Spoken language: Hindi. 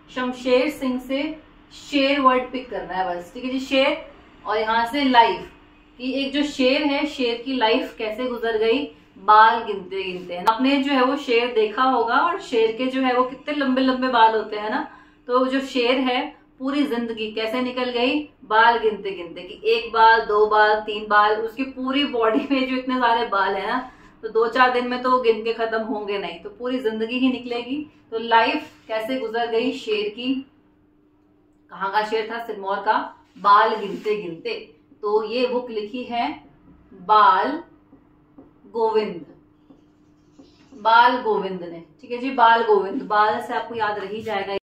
शमशेर सिंह से शेर वर्ड पिक करना है बस, ठीक है जी। शेर और यहाँ से लाइफ कि एक जो शेर है, शेर की लाइफ कैसे गुजर गई बाल गिनते गिनते। आपने जो है वो शेर देखा होगा और शेर के जो है वो कितने लंबे लंबे बाल होते हैं ना। तो जो शेर है पूरी जिंदगी कैसे निकल गई बाल गिनते गिनते, कि 1 बाल 2 बाल 3 बाल, उसकी पूरी बॉडी में जो इतने सारे बाल है ना, तो 2-4 दिन में तो वो गिन के खत्म होंगे नहीं, तो पूरी जिंदगी ही निकलेगी। तो लाइफ कैसे गुजर गई शेर की, कहाँ का शेर था, सिरमौर का, बाल गिनते गिनते। तो ये बुक लिखी है बाल गोविंद, बाल गोविंद ने, ठीक है जी। बाल गोविंद, बाल से आपको याद रही जाएगा।